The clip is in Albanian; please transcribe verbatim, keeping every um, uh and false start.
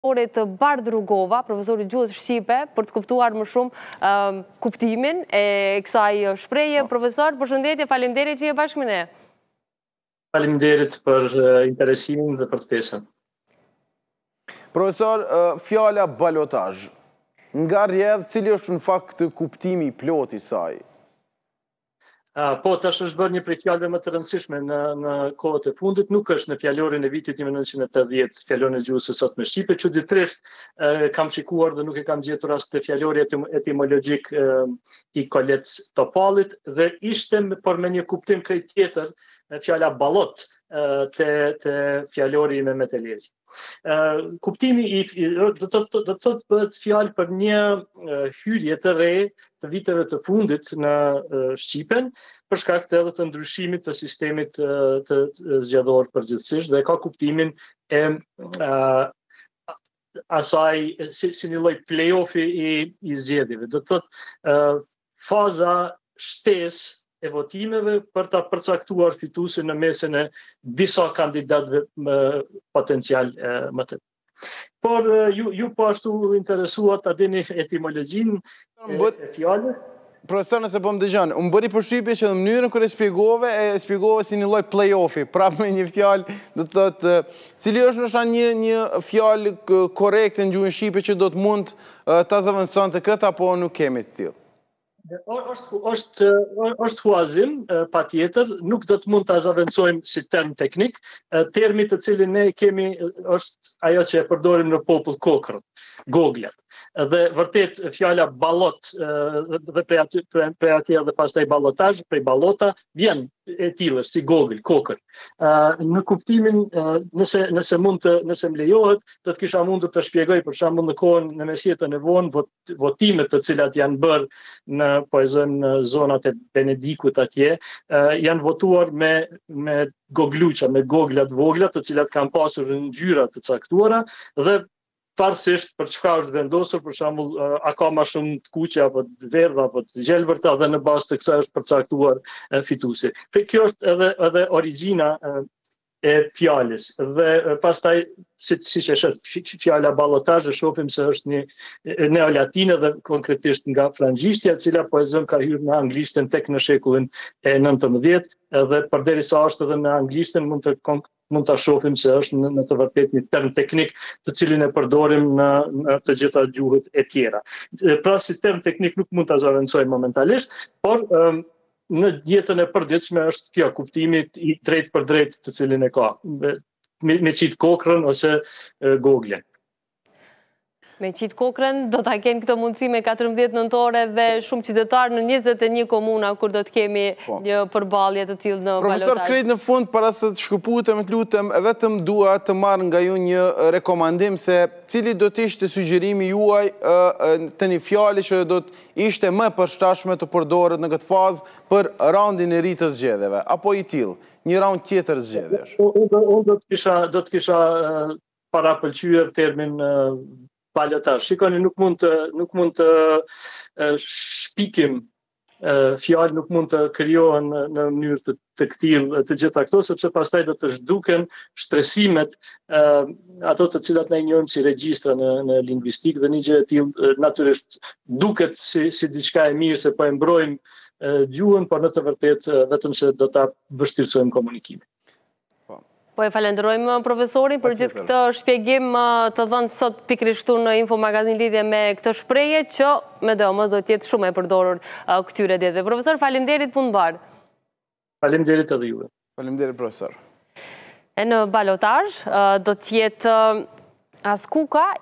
të Bardh Rugova, profesori gjuhës shqipe, për të kuptuar më shumë uh, kuptimin e kësaj shpreje. Profesor, përshëndetje, faleminderit që je bashkë me ne. Faleminderit për uh, interesimin dhe për ftesën. Profesor, uh, fjala balotazh. Nga rrjedh, cili është në fakt kuptimi i plot i saj? Uh, po, tash është bërë një prej fjalëve më të rëndësishme në, në kohët e fundit, nuk është në fjalorin e vitit një nëntëqind e tetëdhjetë, fjalorin e gjuhës së sotme shqipe, çuditërisht uh, kam shikuar dhe nuk e kam gjetur as të fjallori etim, etimologjik uh, i Kolec Topallit, dhe ishte por me një kuptim krejt tjetër, fjala ballot uh, te, te fjallori i Mehmet Elezi. Uh, kuptimi i do të thotë bëhet fjalë për një uh, hyrje të re të viteve të fundit në uh, Shqipen, për shkak të edhe të ndryshimit të sistemit uh, të, të zgjedhor përgjithsisht, dhe ka kuptimin e uh, asaj si, si një lloj play-offi i, i zgjedhjeve. Do të thotë uh, faza shtesë e votimeve për ta përcaktuar fituesin në mesin e disa kandidatëve më potencial më të. Por ju, ju po ashtu interesuar ta dini etimologjin e, e fjalës. Profesor, nëse po më dëgjon, unë bëri përshtypje që në mënyrën kur e shpjegove, e shpjegove si një lloj play-offi, prapë me një fjalë, do të thotë, cili është ndoshta një një fjalë korrekte në gjuhën shqipe që do të mund ta zëvendësonte këtë, apo nuk kemi të tillë? është është është huazim, pa tjetër, nuk do të mund të zavendësojmë si term teknik, termi të cilin ne kemi është ajo që e përdorim në popull kokrët, goglat. Dhe vërtet fjala ballot dhe prej aty prej aty edhe pastaj ballotazh, prej ballota vjen e tillë si gogël, kokër. Në kuptimin nëse nëse mund të nëse më lejohet, do të kisha mundur të shpjegoj për shembull në kohën në mesjetën e vonë vot, votimet të cilat janë bërë në po e zëm në zonat e Benedikut atje, uh, janë votuar me, me gogluqa, me goglat vogla, të cilat kanë pasur ngjyra të caktuara, dhe parsisht për çfarë është vendosur, për shembull, uh, a ka më shumë të kuqe apo të verdha apo të gjelbërta, dhe në bazë të kësaj është përcaktuar uh, fituesi. Kjo është edhe edhe origjina uh, e fjalës, dhe pastaj si siç e shoh fjala ballotazh, e shohim se është një neolatine dhe konkretisht nga frangjishtja, e cila po e zëm ka hyrë në anglishtën tek në shekullin e nëntëmbëdhjetë, dhe përderisa është edhe në anglishtën mund të mund ta shohim se është në, në të vërtetë një term teknik të cilin e përdorim në, në të gjitha gjuhët e tjera. Pra si term teknik nuk mund ta zavendësojmë momentalisht, por um, në jetën e përditshme është kjo kuptimi i drejt për drejt të cilin e ka, me, me qitë kokrën ose e, goglen. Me qitë kokrën do ta kenë këtë mundësi me katërmbëdhjetë nëntore dhe shumë qytetarë në njëzet e një komuna kur do të kemi po. një përballje të tillë në balotazh. Profesor, krejt në fund, para se të shkëputem, të lutem, vetëm dua të marr nga ju një rekomandim se cili do të ishte sugjerimi juaj të një fjale që do të ishte më përshtatshme të përdoret në këtë fazë për raundin e ri të zgjedhjeve, apo i tillë, një raund tjetër zgjedhjesh. Unë do të kisha do të kisha parapëlqyer termin balotazh. Shikoni, nuk mund të nuk mund të uh, shpikim uh, fjalë, nuk mund të krijohen në, në mënyrë të, të këtill të gjitha këto, sepse pastaj do të zhduken shtresimet, uh, ato të cilat ne i njohim si regjistra në, në lingvistikë, dhe një gjë e tillë uh, natyrisht duket si si diçka e mirë se po e mbrojmë uh, gjuhën, por në të vërtetë uh, vetëm se do ta vështirësojmë komunikimin. Po e falenderojmë profesorin për gjithë këtë shpjegim të dhënë sot pikërisht këtu në Info Magazin lidhje me këtë shprehje që me domos do të jetë shumë e përdorur këtyre ditëve. Profesor, faleminderit, punë mbar. Faleminderit edhe juve. Faleminderit, profesor. E në balotazh do të jetë as kuka